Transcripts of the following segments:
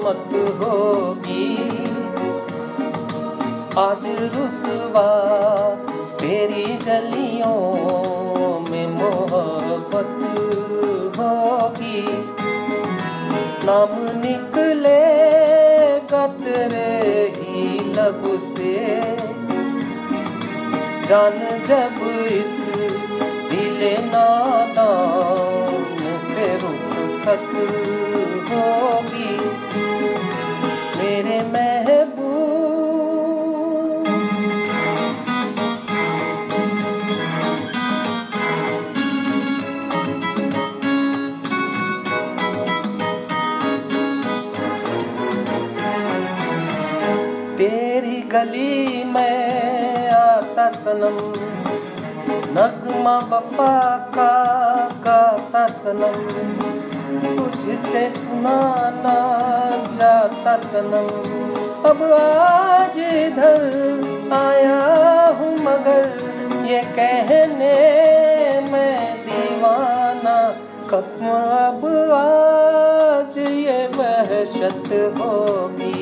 कयामत होगी। आज रुसवा तेरी गलियों में मोहब्बत होगी। नाम निकलेगा तेरे ही लब से, जान जब इस दिले नादान से रुखसत होगी। मेरे महबूब तेरी गली में आता सनम, नगमा वफा का गाता सनम, तुझसे सुनाना जाता सनम। अब आज इधर आया हूँ मगर ये कहने मैं दीवाना, खत्म अब आज ये वहशत होगी।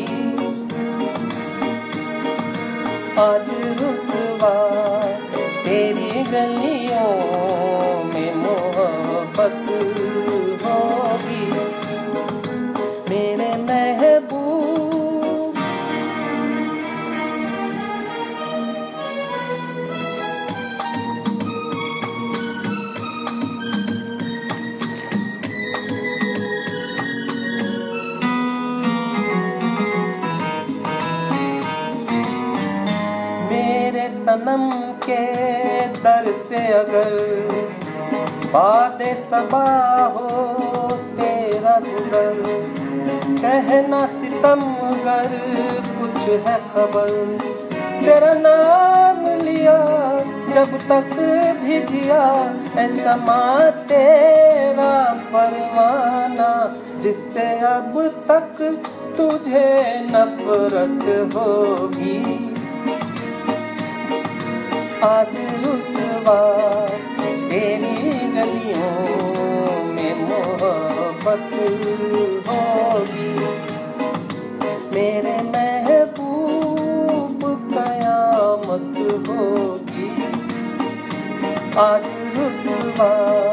आज रुसवा तेरी गलियों में मोहब्बत होगी। मेरे महबूब मेरे सनम के दर से अगर बादे सबा हो तेरा गुजर, कहना सितम अगर कुछ है खबर। तेरा नाम लिया जब तक भी जिया, ऐसा माँ तेरा परवाना, जिससे अब तक तुझे नफरत होगी। आज रुसवा तेरी गलियों में मोहब्बत होगी। मेरे महबूब कयामत होगी। आज रुसवा